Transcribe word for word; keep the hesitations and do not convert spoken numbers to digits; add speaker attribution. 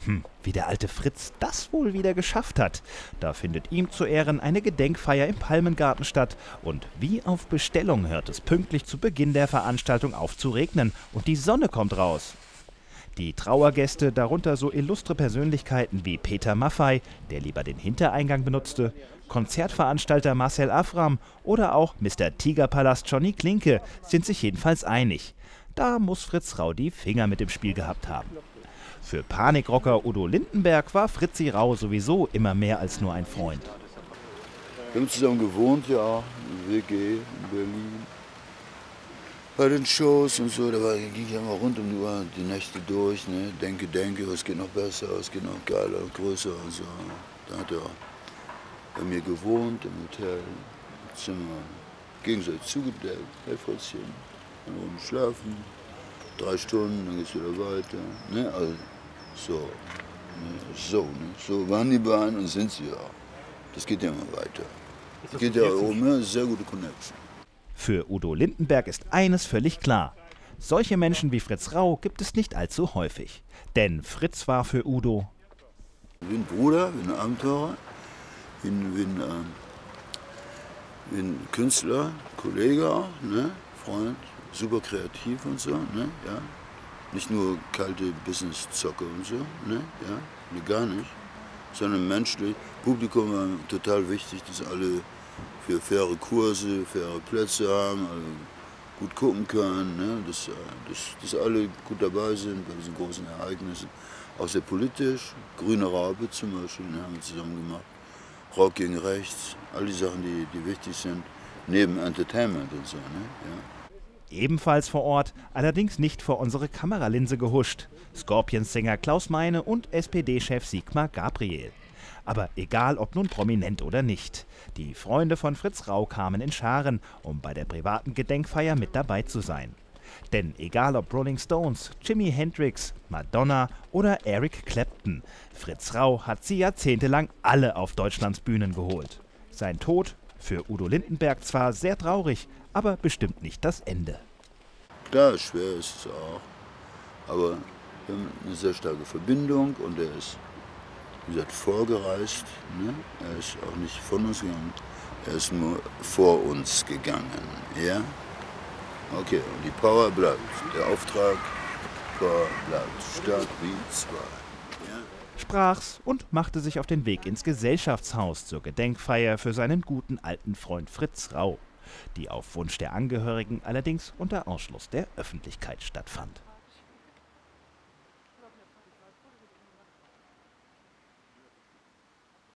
Speaker 1: Hm, wie der alte Fritz das wohl wieder geschafft hat. Da findet ihm zu Ehren eine Gedenkfeier im Palmengarten statt. Und wie auf Bestellung hört es pünktlich zu Beginn der Veranstaltung auf zu regnen und die Sonne kommt raus. Die Trauergäste, darunter so illustre Persönlichkeiten wie Peter Maffay, der lieber den Hintereingang benutzte, Konzertveranstalter Marcel Afram oder auch Mister Tigerpalast Johnny Klinke, sind sich jedenfalls einig. Da muss Fritz Rau die Finger mit dem Spiel gehabt haben. Für Panikrocker Udo Lindenberg war Fritzi Rau sowieso immer mehr als nur ein Freund.
Speaker 2: Wir haben zusammen gewohnt, ja, in W G in Berlin. Bei den Shows und so, da war, ging ich immer rund um die Uhr die Nächte durch, ne? Denke, denke, was geht noch besser, was geht noch geiler und größer und so. Da hat er bei mir gewohnt, im Hotel, im Zimmer, gegenseitig zugedeckt, hey Fritzchen, dann oben schlafen, drei Stunden, dann geht's wieder weiter, ne? Also, so, ne? so, ne? So waren die beiden und sind sie auch. Das geht ja immer weiter. Das geht ja oben, ne? Sehr gute Connection.
Speaker 1: Für Udo Lindenberg ist eines völlig klar. Solche Menschen wie Fritz Rau gibt es nicht allzu häufig. Denn Fritz war für Udo
Speaker 2: wie ein Bruder, wie ein Abenteurer, wie ein, wie ein, äh, wie ein Künstler, Kollege auch, ne? Freund, super kreativ und so, ne? Ja. Nicht nur kalte Business-Zocke und so, ne? Ja. Nee, gar nicht. Sondern menschlich. Publikum war total wichtig, dass alle für faire Kurse, faire Plätze haben, alle gut gucken können, ne? dass, dass, dass alle gut dabei sind bei diesen großen Ereignissen. Auch sehr politisch, Grüne Raupe zum Beispiel, ne, haben wir zusammen gemacht. Rock gegen Rechts, all die Sachen, die, die wichtig sind, neben Entertainment und so. Ne? Ja.
Speaker 1: Ebenfalls vor Ort, allerdings nicht vor unsere Kameralinse gehuscht. Scorpions-Sänger Klaus Meine und S P D-Chef Sigmar Gabriel. Aber egal, ob nun prominent oder nicht. Die Freunde von Fritz Rau kamen in Scharen, um bei der privaten Gedenkfeier mit dabei zu sein. Denn egal ob Rolling Stones, Jimi Hendrix, Madonna oder Eric Clapton, Fritz Rau hat sie jahrzehntelang alle auf Deutschlands Bühnen geholt. Sein Tod, für Udo Lindenberg zwar sehr traurig, aber bestimmt nicht das Ende.
Speaker 2: Klar, schwer ist es auch, aber wir haben eine sehr starke Verbindung und er ist, wie gesagt, vorgereist. Ne? Er ist auch nicht von uns gegangen, er ist nur vor uns gegangen. Ja? Okay, und die Power bleibt. Der Auftrag, Power bleibt. Stark wie zwei. Ja?
Speaker 1: Sprach's und machte sich auf den Weg ins Gesellschaftshaus zur Gedenkfeier für seinen guten alten Freund Fritz Rau, die auf Wunsch der Angehörigen allerdings unter Ausschluss der Öffentlichkeit stattfand.